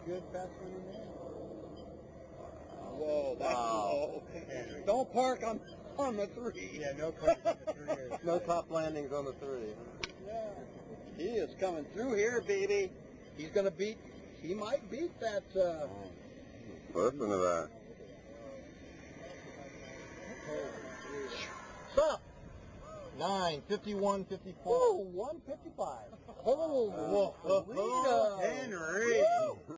good fast running man. Whoa, that's low. Yeah. Don't park on the 3. Yeah, no parking on the 3. No top landings on the 3. Yeah. He is coming through here, baby. He's going to beat, he might beat that. Listen to that. Stop. 9:51:54. Oh, 155. Oh, Henry.